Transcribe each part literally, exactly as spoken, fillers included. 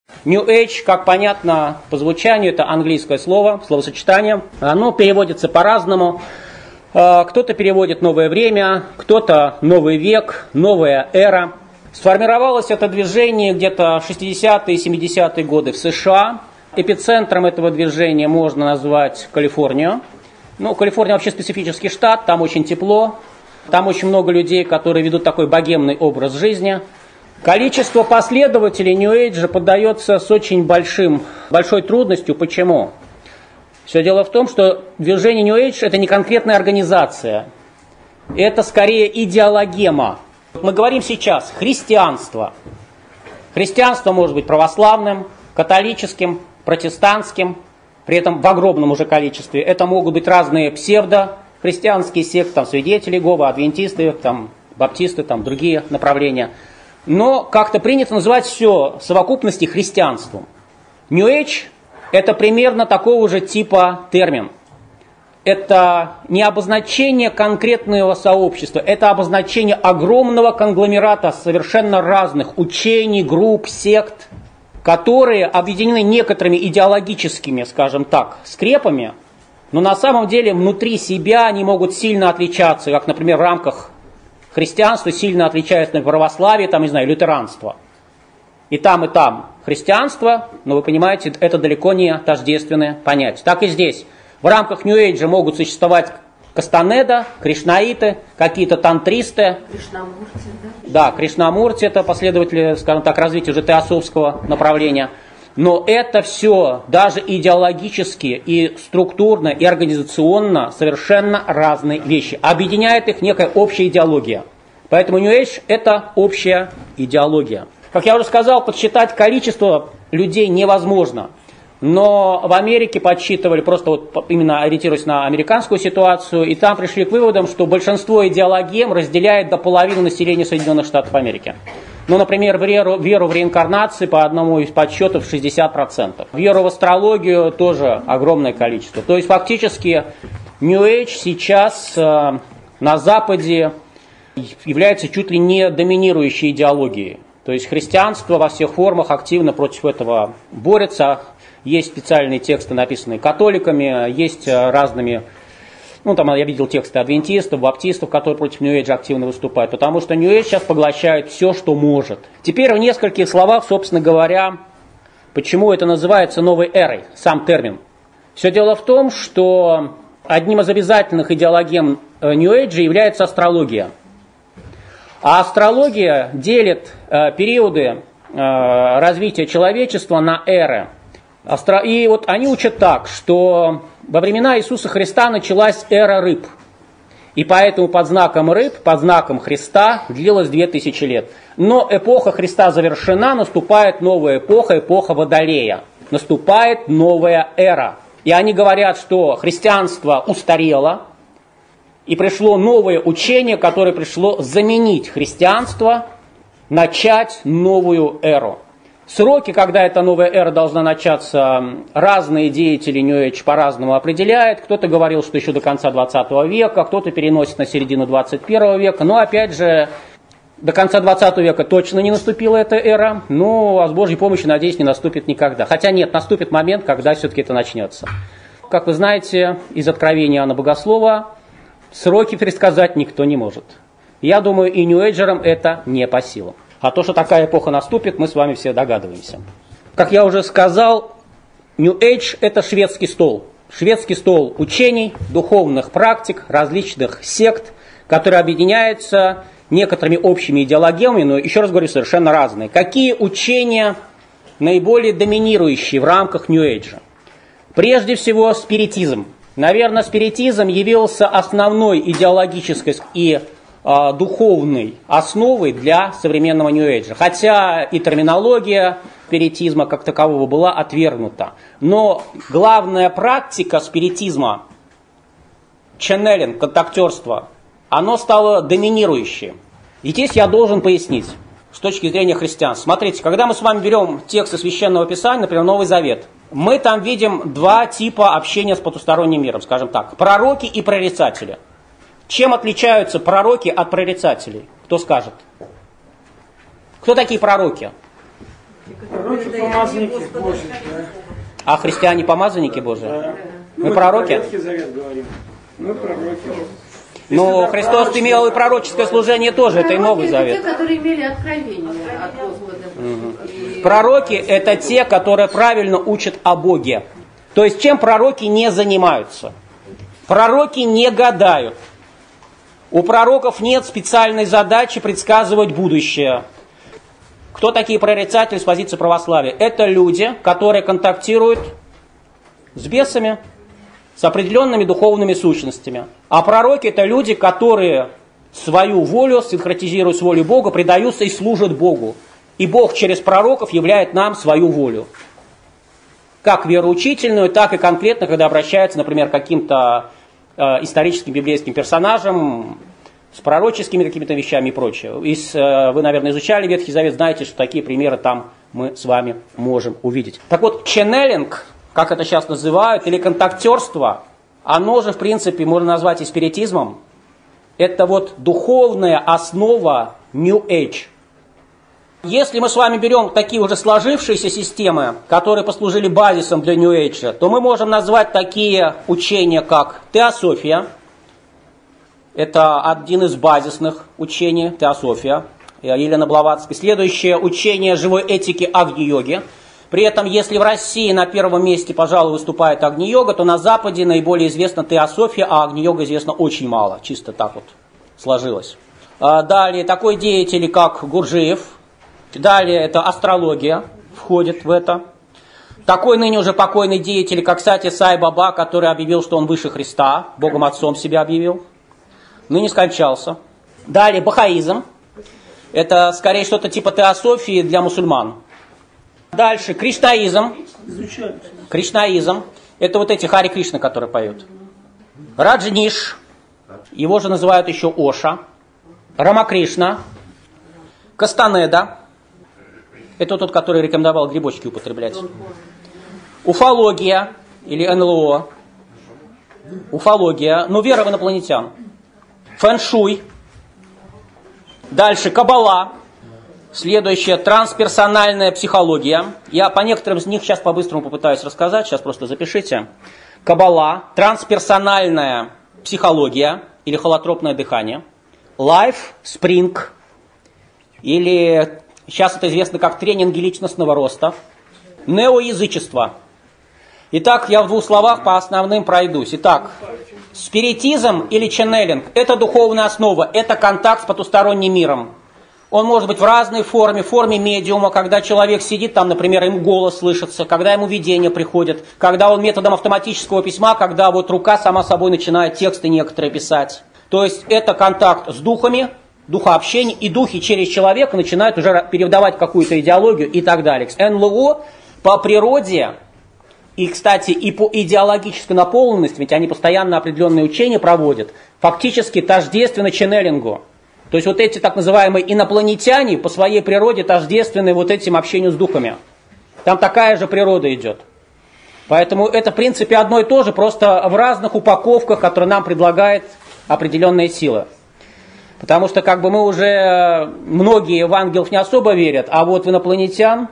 New Age, как понятно по звучанию, это английское слово, словосочетание. Оно переводится по-разному. Кто-то переводит «новое время», кто-то «новый век», «новая эра». Сформировалось это движение где-то в шестидесятые и семидесятые годы в США. Эпицентром этого движения можно назвать Калифорнию. Ну, Калифорния вообще специфический штат, там очень тепло, там очень много людей, которые ведут такой богемный образ жизни. Количество последователей New Age поддается с очень большим, большой трудностью. Почему? Все дело в том, что движение New Age это не конкретная организация, это скорее идеологема. Мы говорим сейчас христианство. Христианство может быть православным, католическим, протестантским, при этом в огромном уже количестве. Это могут быть разные псевдохристианские секты, там, свидетели Иеговы, адвентисты, там, баптисты, там, другие направления. Но как-то принято называть все в совокупности христианством. New Age это примерно такого же типа термин. Это не обозначение конкретного сообщества, это обозначение огромного конгломерата совершенно разных учений, групп, сект, которые объединены некоторыми идеологическими, скажем так, скрепами, но на самом деле внутри себя они могут сильно отличаться, как, например, в рамках христианства сильно отличается, например, православие, там, не знаю, лютеранство. И там, и там христианство, но вы понимаете, это далеко не тождественное понятие. Так и здесь. В рамках New Age могут существовать Кастанеда, кришнаиты, какие-то тантристы. Кришнамурти, да? Да, Кришнамурти это последователи, скажем так, развития уже теософского направления. Но это все, даже идеологически и структурно, и организационно совершенно разные вещи. Объединяет их некая общая идеология. Поэтому New Age это общая идеология. Как я уже сказал, подсчитать количество людей невозможно. Но в Америке подсчитывали, просто вот именно ориентируясь на американскую ситуацию, и там пришли к выводам, что большинство идеологем разделяет до половины населения Соединенных Штатов Америки. Ну, например, веру, веру в реинкарнации по одному из подсчетов шестьдесят процентов. Веру в астрологию тоже огромное количество. То есть фактически New Age сейчас э, на Западе является чуть ли не доминирующей идеологией. То есть христианство во всех формах активно против этого борется. Есть специальные тексты, написанные католиками, есть разными, ну там я видел тексты адвентистов, баптистов, которые против New Age активно выступают, потому что New Age сейчас поглощает все, что может. Теперь в нескольких словах, собственно говоря, почему это называется новой эрой, сам термин. Все дело в том, что одним из обязательных идеологем New Age является астрология. А астрология делит э, периоды э, развития человечества на эры. И вот они учат так, что во времена Иисуса Христа началась эра рыб. И поэтому под знаком рыб, под знаком Христа длилась две тысячи лет. Но эпоха Христа завершена, наступает новая эпоха, эпоха Водолея. Наступает новая эра. И они говорят, что христианство устарело, и пришло новое учение, которое пришло заменить христианство, начать новую эру. Сроки, когда эта новая эра должна начаться, разные деятели New Age по-разному определяют. Кто-то говорил, что еще до конца двадцатого века, кто-то переносит на середину двадцать первого века. Но опять же, до конца двадцатого века точно не наступила эта эра. Но а с Божьей помощью, надеюсь, не наступит никогда. Хотя нет, наступит момент, когда все-таки это начнется. Как вы знаете, из Откровения Иоанна Богослова, сроки предсказать никто не может. Я думаю, и нью-эйджерам это не по силам. А то, что такая эпоха наступит, мы с вами все догадываемся. Как я уже сказал, New Age – это шведский стол. Шведский стол учений, духовных практик, различных сект, которые объединяются некоторыми общими идеологемами, но, еще раз говорю, совершенно разные. Какие учения наиболее доминирующие в рамках New Age? Прежде всего, спиритизм. Наверное, спиритизм явился основной идеологической и духовной основой для современного New Age. Хотя и терминология спиритизма как такового была отвергнута. Но главная практика спиритизма, ченнелинг, контактерство, оно стало доминирующим. И здесь я должен пояснить, с точки зрения христианства. Смотрите, когда мы с вами берем тексты Священного Писания, например, Новый Завет, мы там видим два типа общения с потусторонним миром, скажем так, пророки и прорицатели. Чем отличаются пророки от прорицателей? Кто скажет? Кто такие пророки? Пророки помазанники Божьи, да. А христиане помазанники Божьи? Да. Мы Ну, пророки? Ветхий Завет говорим. Мы пророки. Но Христос имел и пророческое служение тоже, это и Новый Завет. Это те, которые имели откровение от Господа. И... Пророки – это те, которые правильно учат о Боге. То есть чем пророки не занимаются? Пророки не гадают. У пророков нет специальной задачи предсказывать будущее. Кто такие прорицатели с позиции православия? Это люди, которые контактируют с бесами, с определенными духовными сущностями. А пророки – это люди, которые свою волю, синхронизируя с волей Бога, предаются и служат Богу. И Бог через пророков являет нам свою волю. Как вероучительную, так и конкретно, когда обращается, например, к каким-то э, историческим библейским персонажам, с пророческими какими-то вещами и прочее. И с, э, вы, наверное, изучали Ветхий Завет, знаете, что такие примеры там мы с вами можем увидеть. Так вот, ченнелинг, как это сейчас называют, или контактерство, оно же, в принципе, можно назвать и спиритизмом. Это вот духовная основа New Age. Если мы с вами берем такие уже сложившиеся системы, которые послужили базисом для New Age, то мы можем назвать такие учения, как теософия. Это один из базисных учений, теософия, Елены Блаватской. Следующее учение живой этики Агни-йоги. При этом, если в России на первом месте, пожалуй, выступает Агни-йога, то на Западе наиболее известна теософия, а Агни-йога известно очень мало. Чисто так вот сложилось. Далее, такой деятель, как Гурджиев. Далее, это астрология входит в это. Такой ныне уже покойный деятель, как Сати Сай Баба, который объявил, что он выше Христа, Богом Отцом себя объявил. Ныне скончался. Далее, бахаизм. Это скорее что-то типа теософии для мусульман. Дальше, кришнаизм. Кришнаизм. Это вот эти Хари Кришна, которые поют. Раджниш. Его же называют еще Оша. Рамакришна. Кастанеда. Это тот, который рекомендовал грибочки употреблять. Уфология или эн эл о. Уфология. Ну, вера в инопланетян. Фэншуй. Дальше Каббала. Следующее трансперсональная психология. Я по некоторым из них сейчас по-быстрому попытаюсь рассказать. Сейчас просто запишите. Каббала. Трансперсональная психология или холотропное дыхание. Life Spring. Или сейчас это известно как тренинги личностного роста. Неоязычество. Итак, я в двух словах по основным пройдусь. Итак, спиритизм или ченнелинг – это духовная основа, это контакт с потусторонним миром. Он может быть в разной форме, в форме медиума, когда человек сидит там, например, ему голос слышится, когда ему видение приходит, когда он методом автоматического письма, когда вот рука сама собой начинает тексты некоторые писать. То есть это контакт с духами, духообщение, и духи через человека начинают уже передавать какую-то идеологию и так далее. эн эл о по природе и, кстати, и по идеологической наполненности, ведь они постоянно определенные учения проводят, фактически тождественно ченнелингу. То есть вот эти так называемые инопланетяне по своей природе тождественны вот этим общению с духами. Там такая же природа идет. Поэтому это в принципе одно и то же, просто в разных упаковках, которые нам предлагает определенные силы. Потому что как бы мы уже, многие в ангелов не особо верят, а вот в инопланетян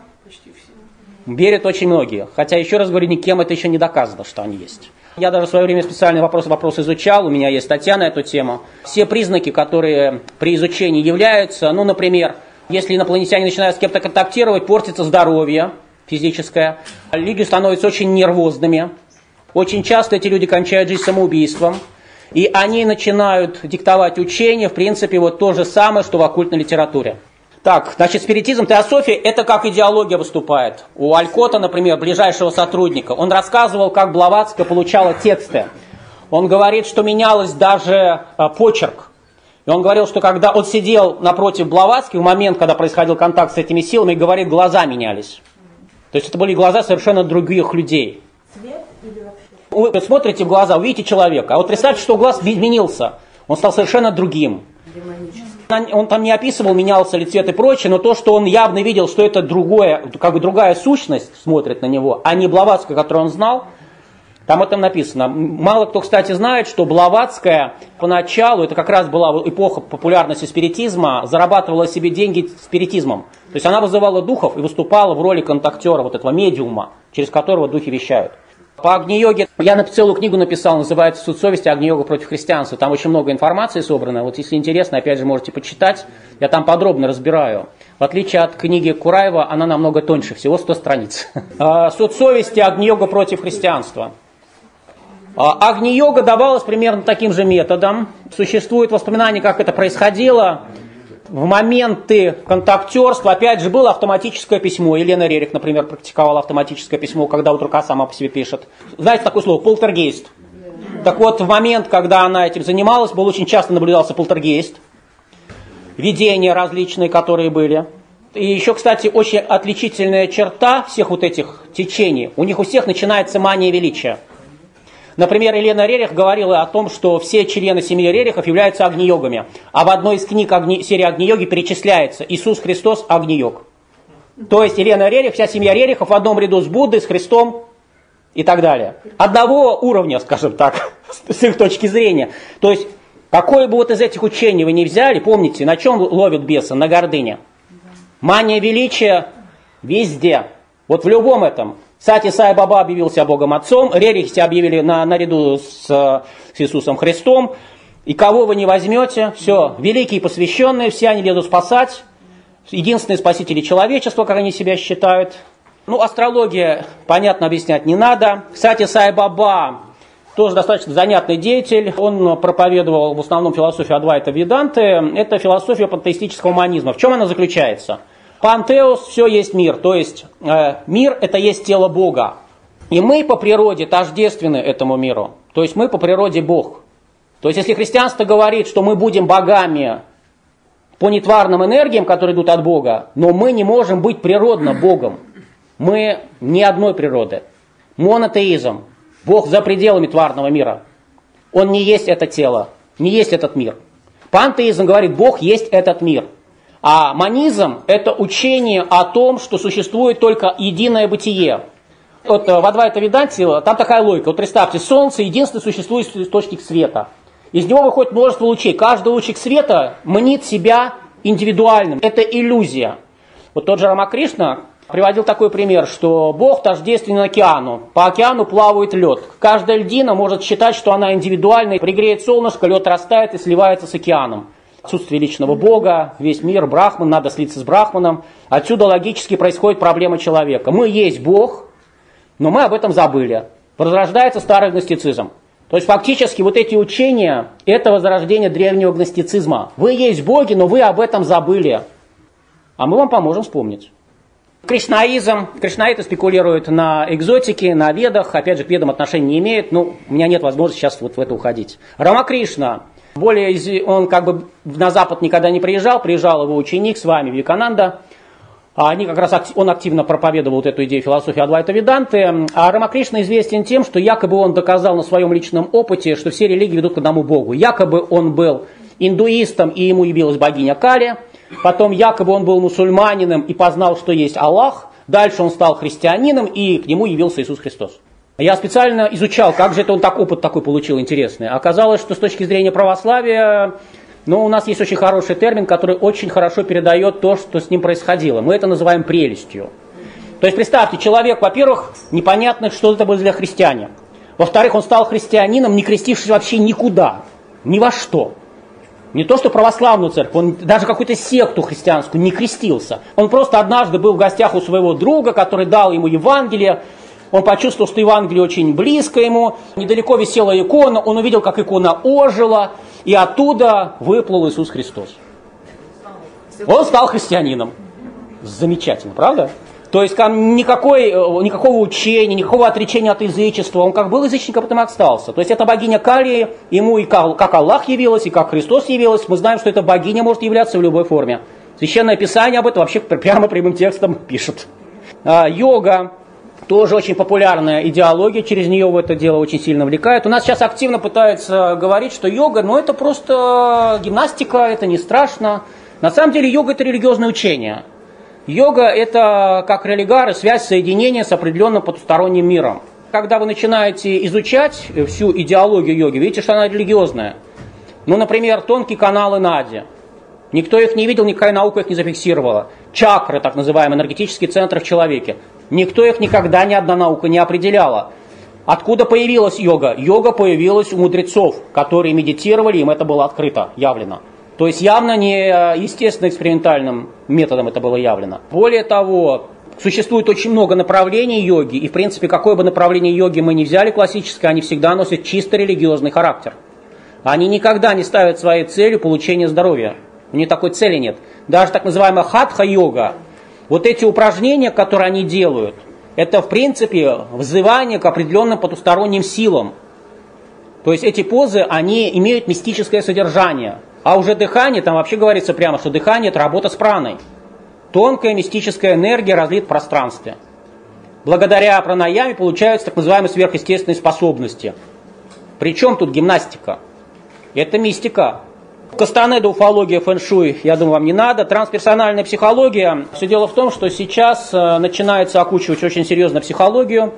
верят очень многие. Хотя, еще раз говорю, никем это еще не доказано, что они есть. Я даже в свое время специальный вопрос, вопрос изучал, у меня есть статья на эту тему. Все признаки, которые при изучении являются, ну, например, если инопланетяне начинают с кем-то контактировать, портится здоровье физическое, люди становятся очень нервозными, очень часто эти люди кончают жизнь самоубийством, и они начинают диктовать учения, в принципе, вот то же самое, что в оккультной литературе. Так, значит, спиритизм, теософия, это как идеология выступает. У Алькота, например, ближайшего сотрудника, он рассказывал, как Блаватская получала тексты. Он говорит, что менялось даже а, почерк. И он говорил, что когда он сидел напротив Блаватской, в момент, когда происходил контакт с этими силами, говорит, глаза менялись. То есть это были глаза совершенно других людей. Цвет или вообще? Вы смотрите в глаза, увидите человека, а вот представьте, что глаз изменился. Он стал совершенно другим. Он там не описывал, менялся ли цвет и прочее, но то, что он явно видел, что это другое, как бы другая сущность смотрит на него, а не Блаватская, которую он знал, Там это написано. Мало кто, кстати, знает, что Блаватская поначалу, это как раз была эпоха популярности спиритизма, зарабатывала себе деньги спиритизмом. То есть она вызывала духов и выступала в роли контактера, вот этого медиума, через которого духи вещают. По Агни-йоге я целую книгу написал, называется «Суд совести. Агни-йога против христианства». Там очень много информации собрано. Вот если интересно, опять же, можете почитать. Я там подробно разбираю. В отличие от книги Кураева, она намного тоньше, всего сто страниц. «Суд совести. Агни-йога против христианства». Агни-йога давалась примерно таким же методом. Существует воспоминание, как это происходило. В моменты контактерства, опять же, было автоматическое письмо. Елена Рерих, например, практиковала автоматическое письмо, когда вот рука сама по себе пишет. Знаете такое слово? Полтергейст. Так вот, в момент, когда она этим занималась, был очень часто наблюдался полтергейст. Видения различные, которые были. И еще, кстати, очень отличительная черта всех вот этих течений. У них у всех начинается мания величия. Например, Елена Рерих говорила о том, что все члены семьи Рерихов являются агни-йогами. А в одной из книг огни, серии Агни-йоги перечисляется Иисус Христос Агни-йог. То есть Елена Рерих, вся семья Рерихов в одном ряду с Буддой, с Христом и так далее. Одного уровня, скажем так, с их точки зрения. То есть, какое бы вот из этих учений вы ни взяли, помните, на чем ловят беса? На гордыне. Мания величия везде. Вот в любом этом. Сати Сай Баба объявил себя Богом Отцом, Рерих себя объявили на, наряду с, с Иисусом Христом. И кого вы не возьмете, все, великие посвященные, все они лезут спасать. Единственные спасители человечества, как они себя считают. Ну, астрология, понятно, объяснять не надо. Сати Сай Баба тоже достаточно занятный деятель. Он проповедовал в основном философию Адвайта Веданты. Это философия пантеистического монизма. В чем она заключается? Пантеос, все есть мир, то есть э, мир это есть тело Бога. И мы по природе тождественны этому миру, то есть мы по природе Бог. То есть если христианство говорит, что мы будем богами по нетварным энергиям, которые идут от Бога, но мы не можем быть природно Богом. Мы не одной природы. Монотеизм, Бог за пределами тварного мира. Он не есть это тело, не есть этот мир. Пантеизм говорит, Бог есть этот мир. А монизм – это учение о том, что существует только единое бытие. Вот в Адвайта Веданте там такая логика. Вот представьте, Солнце – единственный существующий источник света. Из него выходит множество лучей. Каждый лучик света мнит себя индивидуальным. Это иллюзия. Вот тот же Рамакришна приводил такой пример, что Бог тождествен океану. По океану плавает лед. Каждая льдина может считать, что она индивидуальна. Пригреет солнышко, лед растает и сливается с океаном. Отсутствие личного Бога, весь мир, Брахман, надо слиться с Брахманом. Отсюда логически происходит проблема человека. Мы есть Бог, но мы об этом забыли. Возрождается старый гностицизм. То есть фактически вот эти учения – это возрождение древнего гностицизма. Вы есть боги, но вы об этом забыли. А мы вам поможем вспомнить. Кришнаизм. Кришнаиты спекулируют на экзотике, на ведах. Опять же, к ведам отношения не имеют. Ну, у меня нет возможности сейчас вот в это уходить. Рамакришна. Более, он как бы на Запад никогда не приезжал, приезжал его ученик с вами, Вивекананда. Они как раз, он активно проповедовал вот эту идею философии Адвайта Веданты. А Рамакришна известен тем, что якобы он доказал на своем личном опыте, что все религии ведут к одному Богу. Якобы он был индуистом, и ему явилась богиня Кали. Потом якобы он был мусульманином и познал, что есть Аллах. Дальше он стал христианином, и к нему явился Иисус Христос. Я специально изучал, как же это он так, опыт такой получил интересный. Оказалось, что с точки зрения православия, ну, у нас есть очень хороший термин, который очень хорошо передает то, что с ним происходило. Мы это называем прелестью. То есть, представьте, человек, во-первых, непонятно, что это было для христиане. Во-вторых, он стал христианином, не крестившись вообще никуда, ни во что. Не то, что православную церковь, он даже какую-то секту христианскую не крестился. Он просто однажды был в гостях у своего друга, который дал ему Евангелие. Он почувствовал, что Евангелие очень близко ему. Недалеко висела икона, он увидел, как икона ожила, и оттуда выплыл Иисус Христос. Он стал христианином. Замечательно, правда? То есть там никакой, никакого учения, никакого отречения от язычества. Он как был язычником, потом остался. То есть эта богиня Кали, ему и как Аллах явилась, и как Христос явилась. Мы знаем, что эта богиня может являться в любой форме. Священное Писание об этом вообще прямо прямым текстом пишет. А, йога. Тоже очень популярная идеология, через нее в это дело очень сильно влекает. У нас сейчас активно пытаются говорить, что йога, ну это просто гимнастика, это не страшно. На самом деле йога это религиозное учение. Йога это, как религары, связь, соединение с определенным потусторонним миром. Когда вы начинаете изучать всю идеологию йоги, видите, что она религиозная. Ну, например, тонкие каналы Нади. Никто их не видел, никакая наука их не зафиксировала. Чакры, так называемые, энергетические центры в человеке. Никто их никогда, ни одна наука не определяла. Откуда появилась йога? Йога появилась у мудрецов, которые медитировали, им это было открыто, явлено. То есть явно не естественно экспериментальным методом это было явлено. Более того, существует очень много направлений йоги, и в принципе какое бы направление йоги мы ни взяли классическое, они всегда носят чисто религиозный характер. Они никогда не ставят своей целью получение здоровья. У них такой цели нет. Даже так называемая хатха-йога, вот эти упражнения, которые они делают, это в принципе взывание к определенным потусторонним силам. То есть эти позы, они имеют мистическое содержание. А уже дыхание, там вообще говорится прямо, что дыхание это работа с праной. Тонкая мистическая энергия разлита в пространстве. Благодаря пранаяме получаются так называемые сверхъестественные способности. Причем тут гимнастика? Это мистика. Кастанеда, уфология, фэн-шуй, я думаю, вам не надо. Трансперсональная психология. Все дело в том, что сейчас начинается окучивать очень серьезно психологию.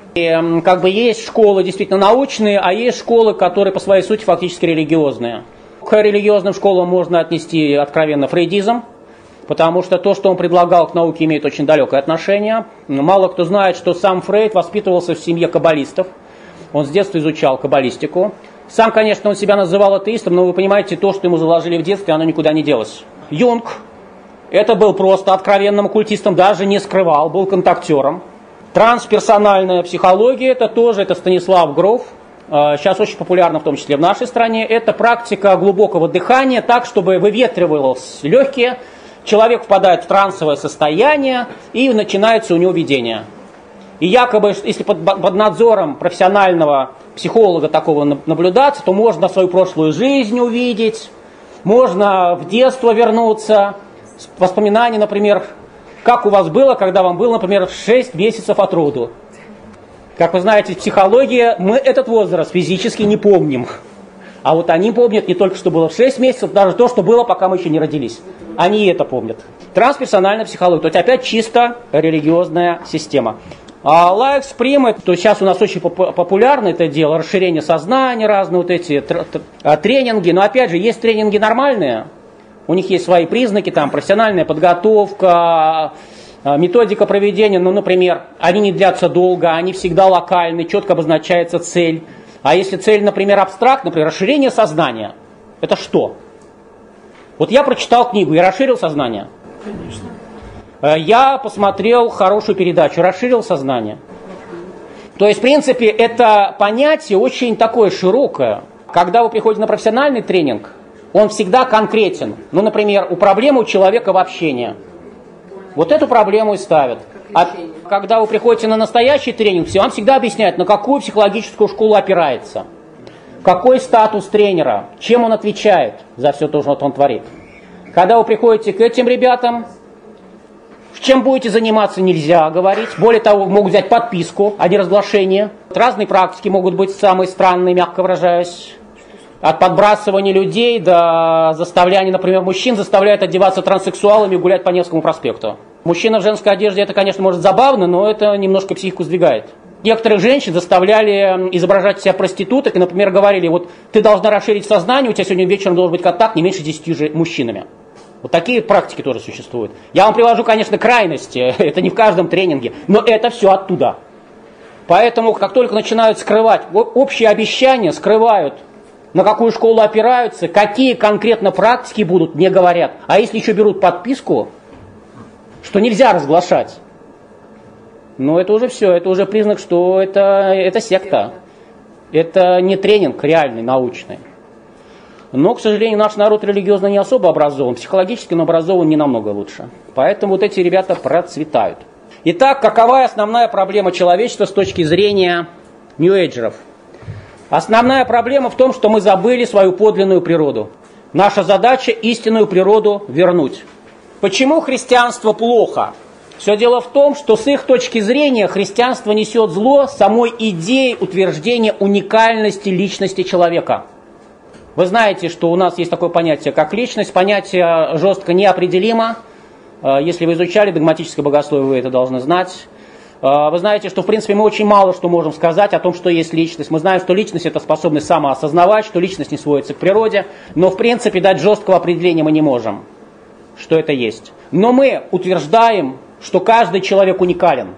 И как бы есть школы действительно научные, а есть школы, которые по своей сути фактически религиозные. К религиозным школам можно отнести откровенно фрейдизм, потому что то, что он предлагал к науке, имеет очень далекое отношение. Мало кто знает, что сам Фрейд воспитывался в семье каббалистов. Он с детства изучал каббалистику. Сам, конечно, он себя называл атеистом, но вы понимаете, то, что ему заложили в детстве, оно никуда не делось. Юнг, это был просто откровенным оккультистом, даже не скрывал, был контактером. Трансперсональная психология, это тоже, это Станислав Гроф. Сейчас очень популярна, в том числе в нашей стране. Это практика глубокого дыхания, так, чтобы выветривалось легкие. Человек впадает в трансовое состояние, и начинается у него видение. И якобы, если под, под надзором профессионального психолога такого наблюдаться, то можно свою прошлую жизнь увидеть, можно в детство вернуться, воспоминания, например, как у вас было, когда вам было, например, шесть месяцев от роду. Как вы знаете, психология, мы этот возраст физически не помним. А вот они помнят не только, что было в шесть месяцев, даже то, что было, пока мы еще не родились. Они это помнят. Трансперсональная психология, то есть опять чисто религиозная система. А Life Supreme, то сейчас у нас очень популярно это дело, расширение сознания, разные вот эти тренинги. Но опять же, есть тренинги нормальные, у них есть свои признаки, там профессиональная подготовка, методика проведения, ну, например, они не длятся долго, они всегда локальны, четко обозначается цель. А если цель, например, абстракт, например, расширение сознания, это что? Вот я прочитал книгу, я расширил сознание. Конечно. Я посмотрел хорошую передачу, расширил сознание. То есть, в принципе, это понятие очень такое широкое. Когда вы приходите на профессиональный тренинг, он всегда конкретен. Ну, например, у проблемы у человека в общении. Вот эту проблему и ставят. А когда вы приходите на настоящий тренинг, вам всегда объясняют, на какую психологическую школу опирается. Какой статус тренера, чем он отвечает за все то, что он творит. Когда вы приходите к этим ребятам, чем будете заниматься, нельзя говорить. Более того, могут взять подписку, а не разглашение. Разные практики могут быть самые странные, мягко выражаясь. От подбрасывания людей до заставляния, например, мужчин заставляют одеваться транссексуалами и гулять по Невскому проспекту. Мужчина в женской одежде, это, конечно, может забавно, но это немножко психику сдвигает. Некоторых женщин заставляли изображать себя проституток и, например, говорили, вот ты должна расширить сознание, у тебя сегодня вечером должен быть контакт не меньше десяти мужчинами. Вот такие практики тоже существуют. Я вам привожу, конечно, крайности, это не в каждом тренинге, но это все оттуда. Поэтому, как только начинают скрывать, общие обещания скрывают, на какую школу опираются, какие конкретно практики будут, не говорят. А если еще берут подписку, что нельзя разглашать, ну это уже все, это уже признак, что это, это секта. Это не тренинг реальный, научный. Но, к сожалению, наш народ религиозно не особо образован, психологически, но образован не намного лучше. Поэтому вот эти ребята процветают. Итак, какова основная проблема человечества с точки зрения нью-эйджеров? Основная проблема в том, что мы забыли свою подлинную природу. Наша задача истинную природу вернуть. Почему христианство плохо? Все дело в том, что с их точки зрения христианство несет зло самой идеей утверждения уникальности личности человека. Вы знаете, что у нас есть такое понятие, как личность. Понятие жестко неопределимо. Если вы изучали догматическое богословие, вы это должны знать. Вы знаете, что в принципе мы очень мало что можем сказать о том, что есть личность. Мы знаем, что личность это способность самоосознавать, что личность не сводится к природе, но в принципе дать жесткого определения мы не можем, что это есть. Но мы утверждаем, что каждый человек уникален,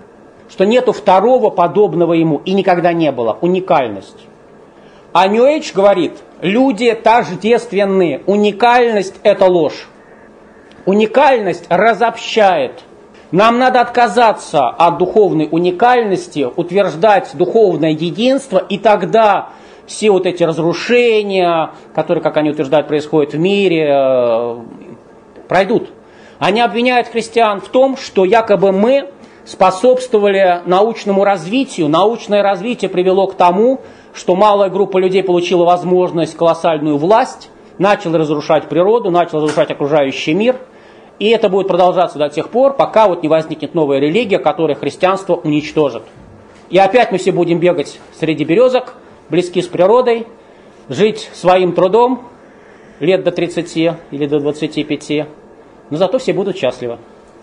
что нету второго подобного ему и никогда не было. Уникальность. А New Age говорит, люди тождественны, уникальность это ложь. Уникальность разобщает. Нам надо отказаться от духовной уникальности, утверждать духовное единство, и тогда все вот эти разрушения, которые, как они утверждают, происходят в мире, пройдут. Они обвиняют христиан в том, что якобы мы способствовали научному развитию. Научное развитие привело к тому, что малая группа людей получила возможность, колоссальную власть, начала разрушать природу, начала разрушать окружающий мир. И это будет продолжаться до тех пор, пока вот не возникнет новая религия, которая христианство уничтожит. И опять мы все будем бегать среди березок, близки с природой, жить своим трудом лет до тридцати или до двадцати пяти, но зато все будут счастливы.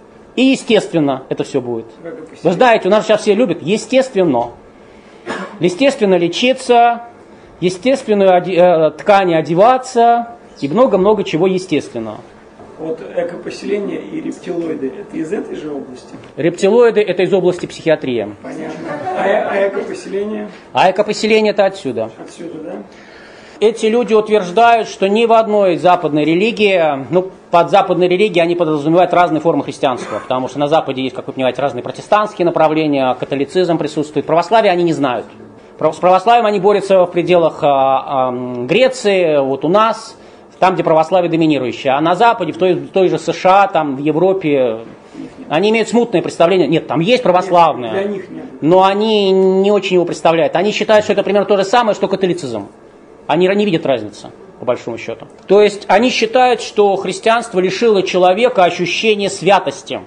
И естественно это все будет. Вы знаете, у нас сейчас все любят естественно. Естественно лечиться, естественную оде- э, ткани одеваться и много-много чего естественного. Вот экопоселение и рептилоиды, это из этой же области? Рептилоиды это из области психиатрии. Понятно. А, а экопоселение? А экопоселение это отсюда. Отсюда, да? Эти люди утверждают, что ни в одной западной религии, ну, под западной религией они подразумевают разные формы христианства, потому что на Западе есть, как вы понимаете, разные протестантские направления, католицизм присутствует, православие они не знают. С православием они борются в пределах а, а, Греции, вот у нас, там, где православие доминирующее, а на Западе, в той, в той же США, там, в Европе, они имеют смутное представление, нет, там есть православное, Нет, для них нет. но они не очень его представляют. Они считают, что это примерно то же самое, что католицизм. Они не видят разницы, по большому счету. То есть они считают, что христианство лишило человека ощущения святости,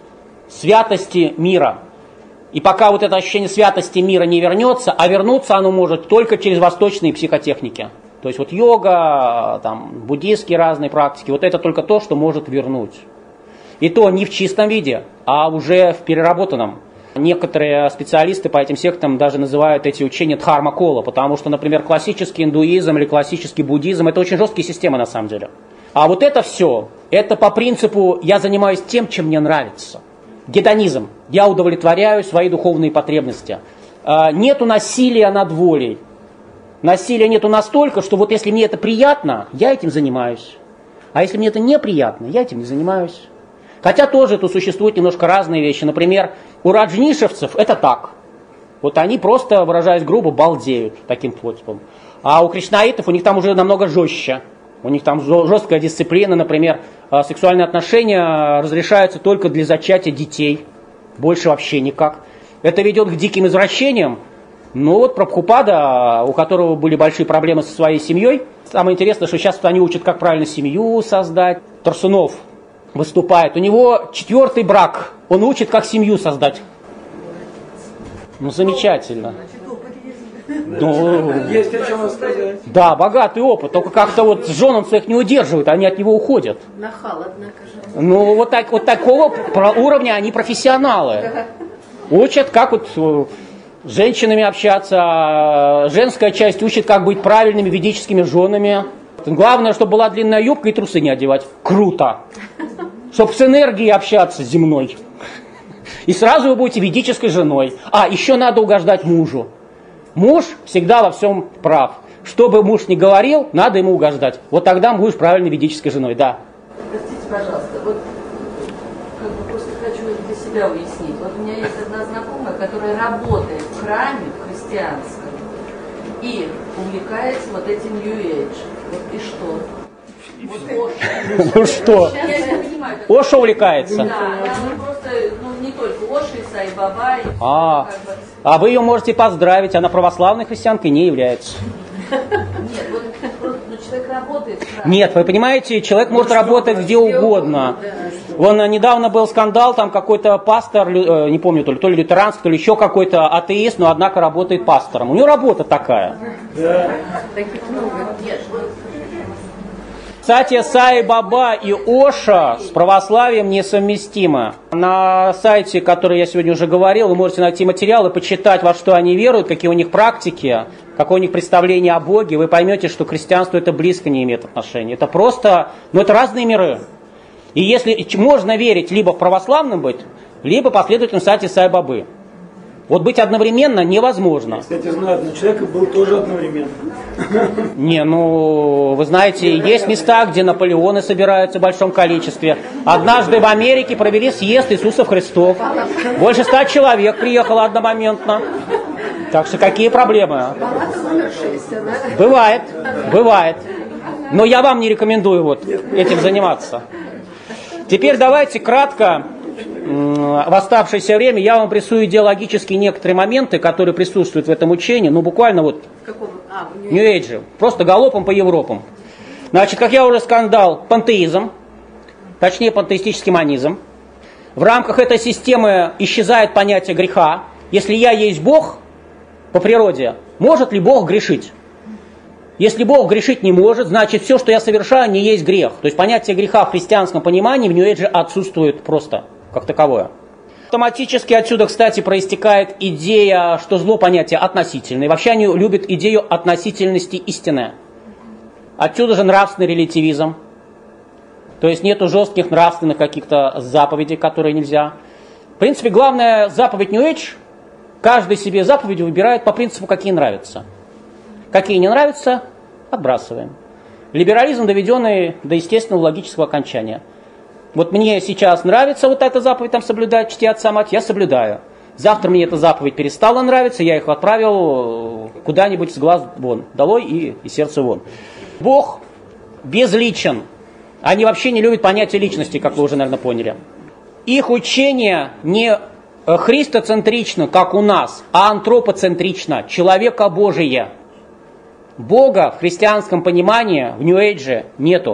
святости мира. И пока вот это ощущение святости мира не вернется, а вернуться оно может только через восточные психотехники. То есть вот йога, там, буддийские разные практики, вот это только то, что может вернуть. И то не в чистом виде, а уже в переработанном. Некоторые специалисты по этим сектам даже называют эти учения дхарма-кола, потому что, например, классический индуизм или классический буддизм – это очень жесткие системы на самом деле. А вот это все, это по принципу «я занимаюсь тем, чем мне нравится». Гедонизм. Я удовлетворяю свои духовные потребности. Нету насилия над волей. Насилия нету настолько, что вот если мне это приятно, я этим занимаюсь. А если мне это неприятно, я этим не занимаюсь. Хотя тоже тут существуют немножко разные вещи. Например, у раджнишевцев это так. Вот они просто, выражаясь грубо, балдеют таким способом. А у кришнаитов у них там уже намного жестче. У них там жесткая дисциплина, например, сексуальные отношения разрешаются только для зачатия детей. Больше вообще никак. Это ведет к диким извращениям. Ну вот Прабхупада, у которого были большие проблемы со своей семьей. Самое интересное, что сейчас они учат, как правильно семью создать. Тарсунов выступает. У него четвертый брак. Он учит, как семью создать. Ну, замечательно. Ну, Есть о чем рассказать. да, богатый опыт. Только как-то вот жен он своих не удерживает, они от него уходят. Нахал, однако же. Ну, вот, так, вот такого про- уровня они профессионалы. Учат, как вот э, с женщинами общаться. а Женская часть учит, как быть правильными ведическими женами. Главное, чтобы была длинная юбка и трусы не одевать. Круто. Чтобы с энергией общаться земной. И сразу вы будете ведической женой. А, еще надо угождать мужу. Муж всегда во всем прав. Что бы муж ни говорил, надо ему угождать. Вот тогда будешь правильной ведической женой, да. Простите, пожалуйста, вот как бы просто хочу для себя уяснить. Вот у меня есть одна знакомая, которая работает в храме христианском и увлекается вот этим New Age. Вот и что? Вот Оша. Ну что? Я не понимаю, как... Оша увлекается. Да, она просто, ну не только Оша, и Сай-Баба, и А, как бы... а вы ее можете поздравить, она православной христианкой не является. Нет, вот просто ну, человек работает в храме. Нет, вы понимаете, человек может работать где угодно. Вон недавно был скандал, там какой-то пастор, э, не помню, то ли, то ли лютеранский, то ли еще какой-то атеист, но однако работает пастором. У него работа такая. Да. Таких много. Нет, вот... Кстати, Сай Баба и Оша с православием несовместимы. На сайте, который я сегодня уже говорил, вы можете найти материалы, почитать, во что они веруют, какие у них практики, какое у них представление о Боге. Вы поймете, что к христианству это близко не имеет отношения. Это просто, ну это разные миры. И если можно верить либо в православном быть, либо последователям сати Сай Бабы. Вот быть одновременно невозможно. Кстати, знаю, одного человека был тоже одновременно. Не, ну, вы знаете, есть места, где Наполеоны собираются в большом количестве. Однажды в Америке провели съезд Иисусов Христов. Больше ста человек приехало одномоментно. Так что какие проблемы? Бывает, бывает. Но я вам не рекомендую вот этим заниматься. Теперь давайте кратко, в оставшееся время, я вам прессую идеологические некоторые моменты, которые присутствуют в этом учении, ну буквально вот в Нью-Эйдже, просто галопом по Европам. Значит, как я уже сказал, пантеизм, точнее пантеистический монизм. В рамках этой системы исчезает понятие греха. Если я есть Бог по природе, может ли Бог грешить? Если Бог грешить не может, значит все, что я совершаю, не есть грех. То есть понятие греха в христианском понимании в Нью-Эйдже отсутствует просто, как таковое. Автоматически отсюда, кстати, проистекает идея, что зло понятие относительное. Вообще они любят идею относительности истины. Отсюда же нравственный релятивизм. То есть нету жестких нравственных каких-то заповедей, которые нельзя. В принципе, главная заповедь Нью-Эйдж, каждый себе заповедь выбирает по принципу, какие нравятся. Какие не нравятся, отбрасываем. Либерализм, доведенный до естественного логического окончания. Вот мне сейчас нравится вот эта заповедь там соблюдать, чти отца мать, я соблюдаю. Завтра мне эта заповедь перестала нравиться, я их отправил куда-нибудь с глаз вон, долой и, и сердце вон. Бог безличен. Они вообще не любят понятие личности, как вы уже, наверное, поняли. Их учение не христоцентрично, как у нас, а антропоцентрично, человека Божие. Бога в христианском понимании в Нью-Эйдже нету.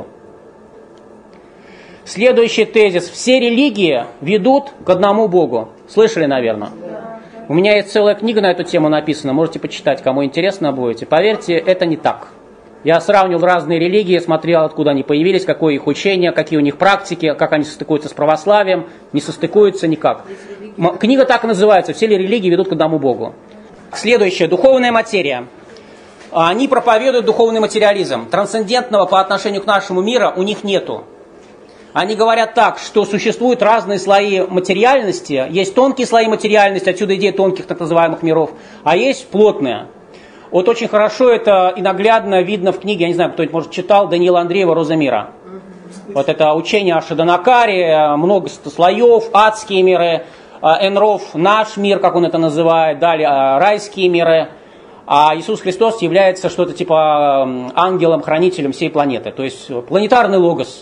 Следующий тезис. Все религии ведут к одному Богу. Слышали, наверное? Да. У меня есть целая книга на эту тему написана. Можете почитать, кому интересно будете. Поверьте, это не так. Я сравнивал разные религии, смотрел, откуда они появились, какое их учение, какие у них практики, как они состыкуются с православием. Не состыкуются никак. Книга так и называется. Все религии ведут к одному Богу. Следующее. Духовная материя. Они проповедуют духовный материализм. Трансцендентного по отношению к нашему миру у них нету. Они говорят так, что существуют разные слои материальности. Есть тонкие слои материальности, отсюда идея тонких так называемых миров, а есть плотные. Вот очень хорошо это и наглядно видно в книге, я не знаю, кто-нибудь, может, читал, Даниила Андреева «Роза мира». Вот это учение о Шаданакаре, много слоев, адские миры, Энров, наш мир, как он это называет, далее райские миры. А Иисус Христос является что-то типа ангелом, хранителем всей планеты. То есть планетарный логос,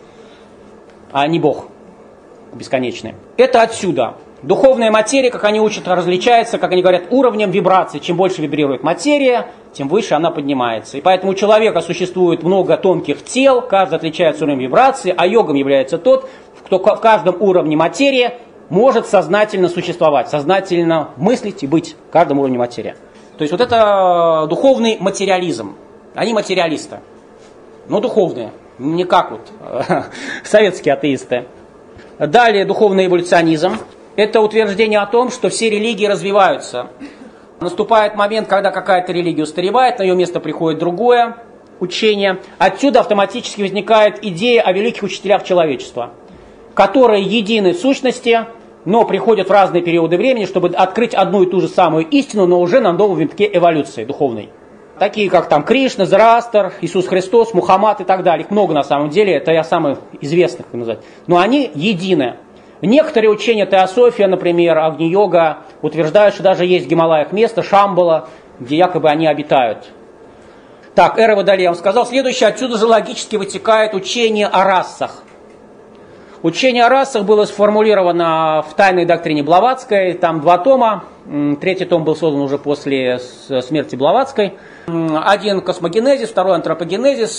а не Бог бесконечный. Это отсюда. Духовная материя, как они учат, различается, как они говорят, уровнем вибрации. Чем больше вибрирует материя, тем выше она поднимается. И поэтому у человека существует много тонких тел, каждый отличается уровнем вибрации, а йогом является тот, кто в каждом уровне материи может сознательно существовать, сознательно мыслить и быть в каждом уровне материи. То есть вот это духовный материализм. Они материалисты, но духовные, не как вот советские атеисты. Далее духовный эволюционизм. Это утверждение о том, что все религии развиваются. Наступает момент, когда какая-то религия устаревает, на ее место приходит другое учение. Отсюда автоматически возникает идея о великих учителях человечества, которые едины в сущности, но приходят в разные периоды времени, чтобы открыть одну и ту же самую истину, но уже на новом витке эволюции духовной. Такие как там Кришна, Зараастр, Иисус Христос, Мухаммад и так далее. Их много на самом деле, это я самых известных назвать. Но они едины. Некоторые учения теософия, например, Агни-йога, утверждают, что даже есть в Гималаях место, Шамбала, где якобы они обитают. Так, эра Водолея, я вам сказал. Следующее, отсюда же логически вытекает учение о расах. Учение о расах было сформулировано в «Тайной доктрине Блаватской», там два тома, третий том был создан уже после смерти Блаватской. Один космогенезис, второй антропогенезис.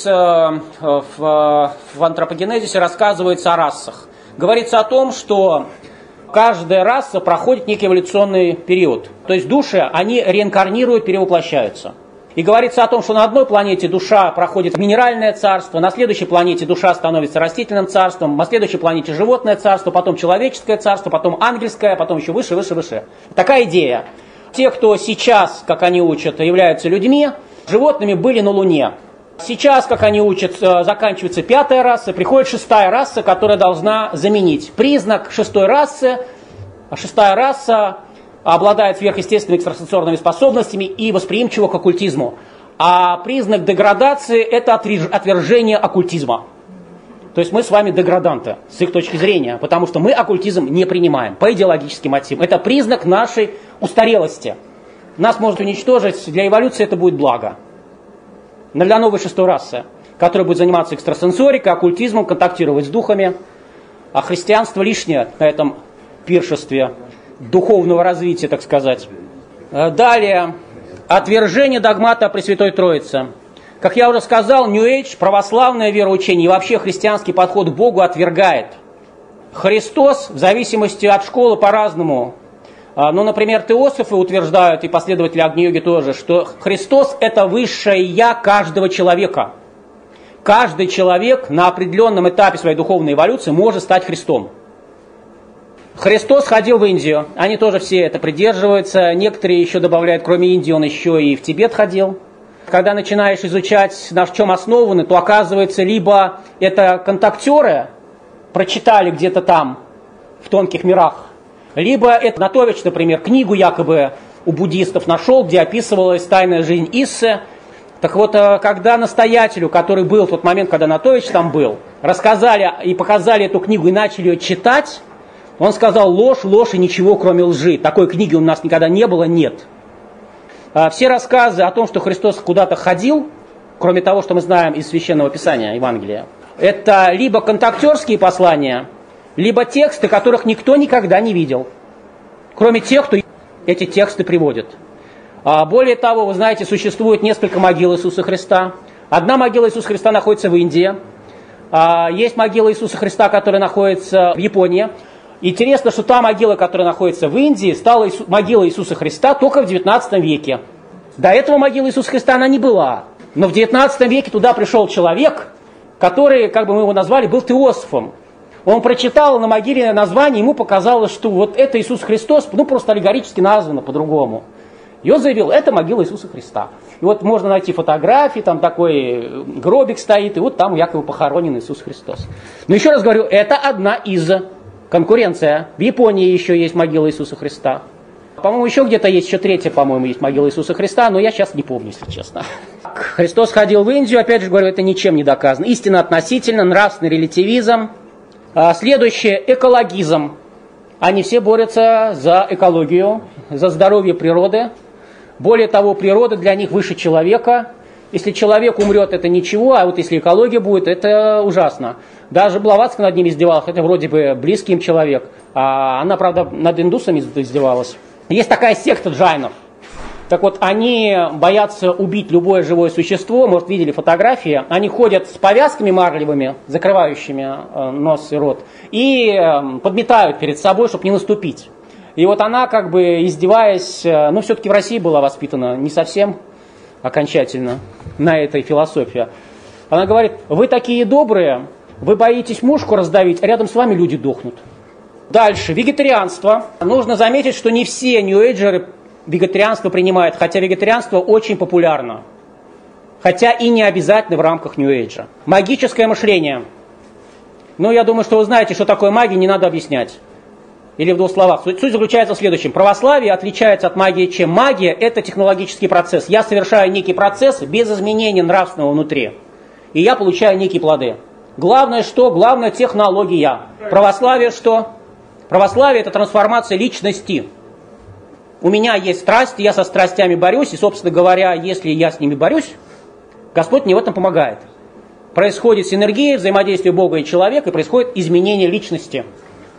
В антропогенезисе рассказывается о расах. Говорится о том, что каждая раса проходит некий эволюционный период. То есть души, они реинкарнируют, перевоплощаются. И говорится о том, что на одной планете душа проходит в минеральное царство, на следующей планете душа становится растительным царством, на следующей планете животное царство, потом человеческое царство, потом ангельское, потом еще выше, выше, выше. Такая идея. Те, кто сейчас, как они учат, являются людьми, животными были на Луне. Сейчас, как они учат, заканчивается пятая раса, приходит шестая раса, которая должна заменить. Признак шестой расы, шестая раса обладает сверхъестественными экстрасенсорными способностями и восприимчива к оккультизму. А признак деградации – это отвержение оккультизма. То есть мы с вами деграданты, с их точки зрения, потому что мы оккультизм не принимаем по идеологическим мотивам. Это признак нашей устарелости. Нас может уничтожить, для эволюции это будет благо. Но для новой шестой расы, которая будет заниматься экстрасенсорикой, оккультизмом, контактировать с духами, а христианство лишнее на этом пиршестве духовного развития, так сказать. Далее, отвержение догмата о Пресвятой Троице. Как я уже сказал, New Age, православное вероучение и вообще христианский подход к Богу отвергает. Христос, в зависимости от школы, по-разному. Ну, например, теософы утверждают, и последователи Агни-йоги тоже, что Христос – это высшее «я» каждого человека. Каждый человек на определенном этапе своей духовной эволюции может стать Христом. Христос ходил в Индию, они тоже все это придерживаются, некоторые еще добавляют, кроме Индии, он еще и в Тибет ходил. Когда начинаешь изучать, на чем основаны, то оказывается, либо это контактеры прочитали где-то там, в тонких мирах, либо это Натович, например, книгу якобы у буддистов нашел, где описывалась тайная жизнь Иссы. Так вот, когда настоятелю, который был в тот момент, когда Натович там был, рассказали и показали эту книгу и начали ее читать, он сказал: ложь, ложь и ничего, кроме лжи. Такой книги у нас никогда не было, нет. Все рассказы о том, что Христос куда-то ходил, кроме того, что мы знаем из Священного Писания, Евангелия, это либо контактерские послания, либо тексты, которых никто никогда не видел, кроме тех, кто эти тексты приводит. Более того, вы знаете, существует несколько могил Иисуса Христа. Одна могила Иисуса Христа находится в Индии. Есть могила Иисуса Христа, которая находится в Японии. Интересно, что та могила, которая находится в Индии, стала могилой Иисуса Христа только в девятнадцатом веке. До этого могила Иисуса Христа она не была. Но в девятнадцатом веке туда пришел человек, который, как бы мы его назвали, был теософом. Он прочитал на могиле название, ему показалось, что вот это Иисус Христос, ну просто аллегорически названо по-другому. И он заявил: это могила Иисуса Христа. И вот можно найти фотографии, там такой гробик стоит, и вот там якобы похоронен Иисус Христос. Но еще раз говорю, это одна из... Конкуренция. В Японии еще есть могила Иисуса Христа. По-моему, еще где-то есть, еще третья, по-моему, есть могила Иисуса Христа, но я сейчас не помню, если честно. Христос ходил в Индию, опять же говорю, это ничем не доказано. Истина относительно, нравственный релятивизм. Следующее, экологизм. Они все борются за экологию, за здоровье природы. Более того, природа для них выше человека. Если человек умрет, это ничего, а вот если экология будет, это ужасно. Даже Блаватская над ними издевалась, это вроде бы близкий им человек. А она, правда, над индусами издевалась. Есть такая секта джайнов. Так вот, они боятся убить любое живое существо, может, видели фотографии. Они ходят с повязками марлевыми, закрывающими нос и рот, и подметают перед собой, чтобы не наступить. И вот она, как бы издеваясь, ну, все-таки в России была воспитана не совсем окончательно на этой философии. Она говорит: вы такие добрые, вы боитесь мушку раздавить, а рядом с вами люди дохнут. Дальше, вегетарианство. Нужно заметить, что не все нью-эйджеры вегетарианство принимают, хотя вегетарианство очень популярно. Хотя и не обязательно в рамках нью-эйджа. Магическое мышление. Ну, я думаю, что вы знаете, что такое магия, не надо объяснять. Или в двух словах. Суть, суть заключается в следующем. Православие отличается от магии чем? Магия – это технологический процесс. Я совершаю некий процесс без изменения нравственного внутри. И я получаю некие плоды. Главное что? Главное технология. Православие что? Православие – это трансформация личности. У меня есть страсти, я со страстями борюсь, и, собственно говоря, если я с ними борюсь, Господь мне в этом помогает. Происходит синергия, взаимодействие Бога и человека, и происходит изменение личности.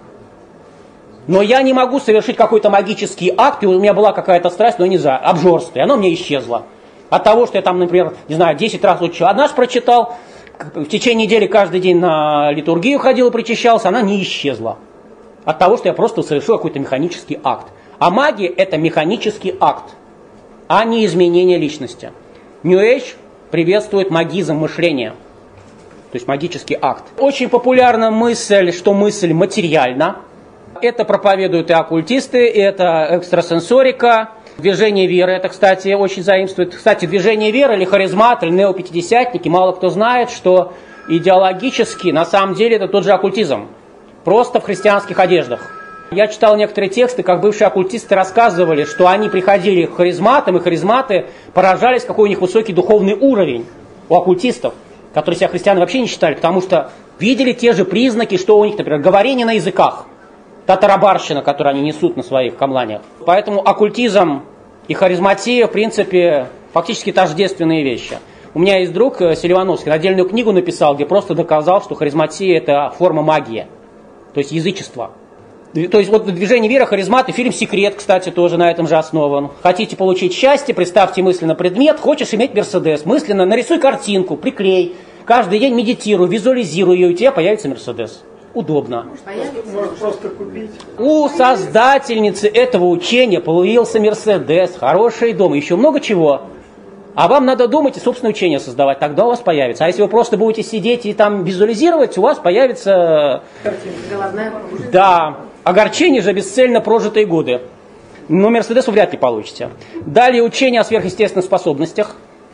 Но я не могу совершить какой-то магический акт, и у меня была какая-то страсть, но не знаю, обжорство, и оно мне исчезло. От того, что я там, например, не знаю, десять раз учил, однажды прочитал, в течение недели каждый день на литургию ходил и причащался, она не исчезла. От того, что я просто совершил какой-то механический акт. А магия – это механический акт, а не изменение личности. New Age приветствует магизм мышления, то есть магический акт. Очень популярна мысль, что мысль материальна. Это проповедуют и оккультисты, и это экстрасенсорика. Движение веры, это, кстати, очень заимствует. Кстати, движение веры или харизмат, или неопятидесятники, мало кто знает, что идеологически, на самом деле, это тот же оккультизм. Просто в христианских одеждах. Я читал некоторые тексты, как бывшие оккультисты рассказывали, что они приходили к харизматам, и харизматы поражались, какой у них высокий духовный уровень у оккультистов, которые себя христианами вообще не считали, потому что видели те же признаки, что у них, например, говорение на языках, та тарабарщина, которую они несут на своих камланиях. Поэтому оккультизм и харизматия, в принципе, фактически тождественные вещи. У меня есть друг Селивановский, отдельную книгу написал, где просто доказал, что харизматия – это форма магии, то есть язычество. То есть вот движение веры, харизмат и фильм «Секрет», кстати, тоже на этом же основан. Хотите получить счастье, представьте мысленно предмет, хочешь иметь Мерседес, мысленно нарисуй картинку, приклей, каждый день медитируй, визуализируй ее, и у тебя появится Мерседес. Удобно. Может просто купить. У создательницы этого учения появился Мерседес, хороший дом, еще много чего. А вам надо думать и собственное учение создавать, тогда у вас появится. А если вы просто будете сидеть и там визуализировать, у вас появится... Головная Да, огорчение же бесцельно прожитые годы. Но Мерседес вы вряд ли получите. Далее учение о сверхъестественных способностях.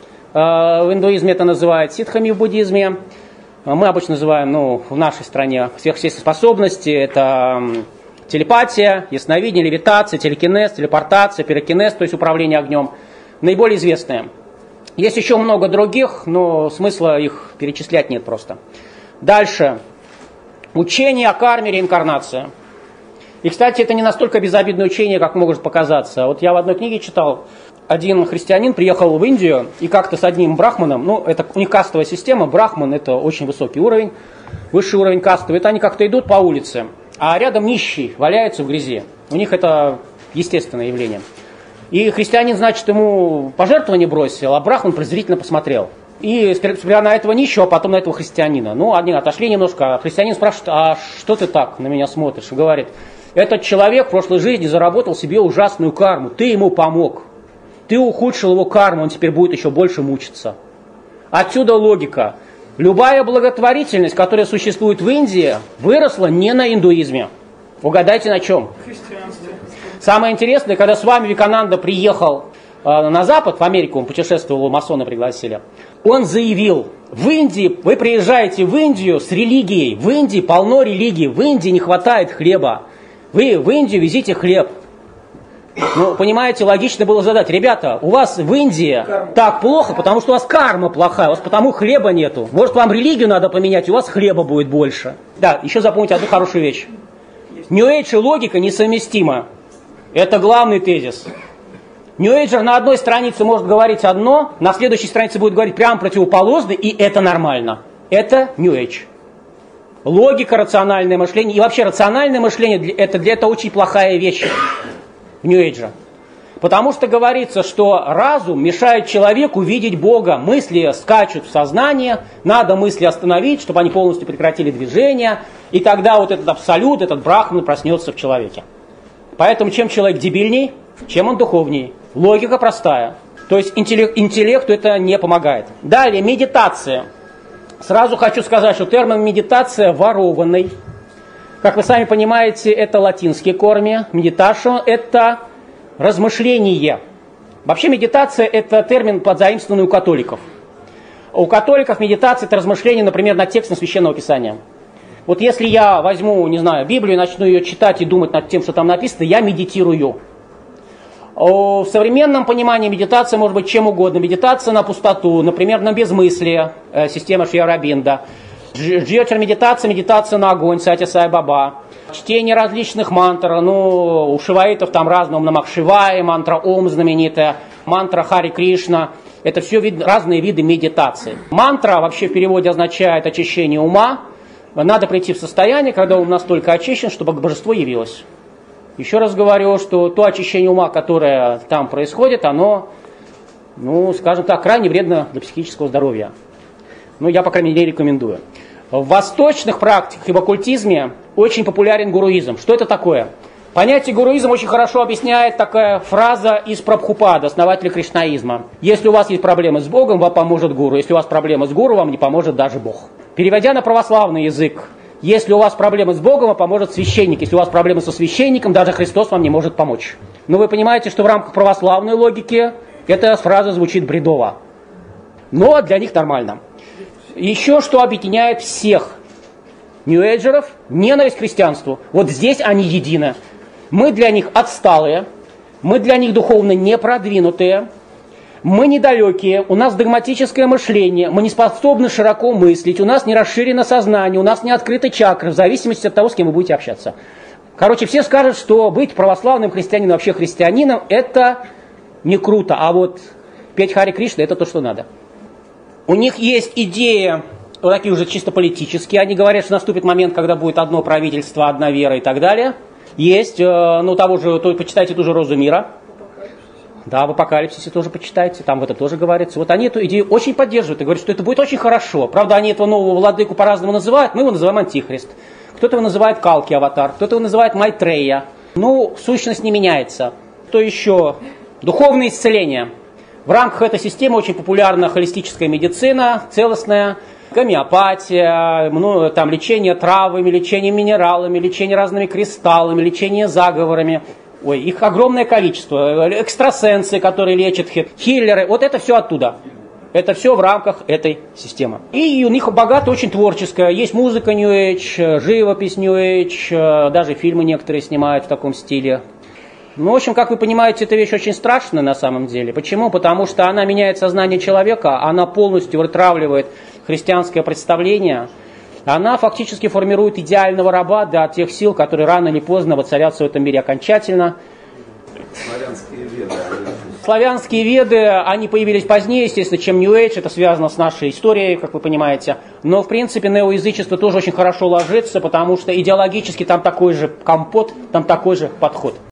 В индуизме это называют ситхами, в буддизме. Мы обычно называем, ну, в нашей стране сверхъестественные способности. Это телепатия, ясновидение, левитация, телекинез, телепортация, пирокинез, то есть управление огнем. Наиболее известные. Есть еще много других, но смысла их перечислять нет просто. Дальше. Учение о карме, реинкарнации. И, кстати, это не настолько безобидное учение, как может показаться. Вот я в одной книге читал, один христианин приехал в Индию и как-то с одним брахманом, ну, это у них кастовая система, брахман это очень высокий уровень, высший уровень кастовый, это они как-то идут по улице, а рядом нищий валяется в грязи. У них это естественное явление. И христианин, значит, ему пожертвование бросил, а брахман презрительно посмотрел. И сперва на этого нищего, а потом на этого христианина. Ну, они отошли немножко, а христианин спрашивает, а что ты так на меня смотришь? И говорит, этот человек в прошлой жизни заработал себе ужасную карму, ты ему помог. Ты ухудшил его карму, он теперь будет еще больше мучиться. Отсюда логика. Любая благотворительность, которая существует в Индии, выросла не на индуизме. Угадайте на чем? Христианство. Самое интересное, когда с вами Викананда приехал э, на Запад, в Америку, он путешествовал, его масоны пригласили, он заявил, в Индии, вы приезжаете в Индию с религией, в Индии полно религий, в Индии не хватает хлеба, вы в Индию везите хлеб. Ну, понимаете, логично было задать, ребята, у вас в Индии карма. Так плохо, потому что у вас карма плохая, у вас потому хлеба нету. Может, вам религию надо поменять, у вас хлеба будет больше. Да, еще запомните одну хорошую вещь. New Age и логика несовместима. Это главный тезис. Нью-эйджер на одной странице может говорить одно, на следующей странице будет говорить прямо противоположное, и это нормально. Это New Age. Логика, рациональное мышление, и вообще рациональное мышление, это, для этого очень плохая вещь в New Age. Потому что говорится, что разум мешает человеку видеть Бога. Мысли скачут в сознание, надо мысли остановить, чтобы они полностью прекратили движение, и тогда вот этот абсолют, этот брахман проснется в человеке. Поэтому чем человек дебильней, чем он духовней. Логика простая. То есть интеллект, интеллекту это не помогает. Далее, медитация. Сразу хочу сказать, что термин медитация ворованный. Как вы сами понимаете, это латинские корни. Медиташо – это размышление. Вообще медитация – это термин, подзаимствованный у католиков. У католиков медитация – это размышление, например, над текстом Священного Писания. Вот если я возьму, не знаю, Библию, начну ее читать и думать над тем, что там написано, я медитирую. В современном понимании медитация может быть чем угодно. Медитация на пустоту, например, на безмыслие, система Шри Ауробинда. Джьотир медитация, медитация на огонь, Сати Сай Баба. Чтение различных мантр, ну, у шиваитов там разные, Ом Намах Шивая, мантра Ом знаменитая, мантра Хари Кришна. Это все вид, разные виды медитации. Мантра вообще в переводе означает очищение ума. Надо прийти в состояние, когда ум настолько очищен, чтобы божество явилось. Еще раз говорю, что то очищение ума, которое там происходит, оно, ну, скажем так, крайне вредно для психического здоровья. Ну, я, по крайней мере, рекомендую. В восточных практиках и в оккультизме очень популярен гуруизм. Что это такое? Понятие гуруизм очень хорошо объясняет такая фраза из Прабхупады, основателя кришнаизма. Если у вас есть проблемы с Богом, вам поможет гуру. Если у вас проблемы с гуру, вам не поможет даже Бог. Переводя на православный язык, если у вас проблемы с Богом, вам поможет священник. Если у вас проблемы со священником, даже Христос вам не может помочь. Но вы понимаете, что в рамках православной логики эта фраза звучит бредово. Но для них нормально. Еще что объединяет всех нью-эйджеров — ненависть к христианству. Вот здесь они едины. Мы для них отсталые, мы для них духовно не продвинутые, мы недалекие, у нас догматическое мышление, мы не способны широко мыслить, у нас не расширено сознание, у нас не открыты чакры, в зависимости от того, с кем вы будете общаться. Короче, все скажут, что быть православным христианином, вообще христианином, это не круто, а вот петь Харе Кришна — это то, что надо. У них есть идеи, вот такие уже чисто политические, они говорят, что наступит момент, когда будет одно правительство, одна вера и так далее. Есть, ну, того же, то, почитайте ту же «Розу мира». Да, в Апокалипсисе тоже почитайте, там в это тоже говорится. Вот они эту идею очень поддерживают и говорят, что это будет очень хорошо. Правда, они этого нового владыку по-разному называют, мы его называем Антихрист. Кто-то его называет Калки Аватар, кто-то его называет Майтрея. Ну, сущность не меняется. Что еще? Духовное исцеление. В рамках этой системы очень популярна холистическая медицина, целостная, гомеопатия, ну, там, лечение травами, лечение минералами, лечение разными кристаллами, лечение заговорами. Ой, их огромное количество. Экстрасенсы, которые лечат, хиллеры. Вот это все оттуда. Это все в рамках этой системы. И у них богато очень творческое. Есть музыка New Age, живопись New Age, даже фильмы некоторые снимают в таком стиле. Ну, в общем, как вы понимаете, эта вещь очень страшная на самом деле. Почему? Потому что она меняет сознание человека, она полностью вытравливает христианское представление, она фактически формирует идеального раба для тех сил, которые рано или поздно воцарятся в этом мире окончательно. Славянские веды. Славянские веды, они появились позднее, естественно, чем New Age, это связано с нашей историей, как вы понимаете. Но, в принципе, неоязычество тоже очень хорошо ложится, потому что идеологически там такой же компот, там такой же подход.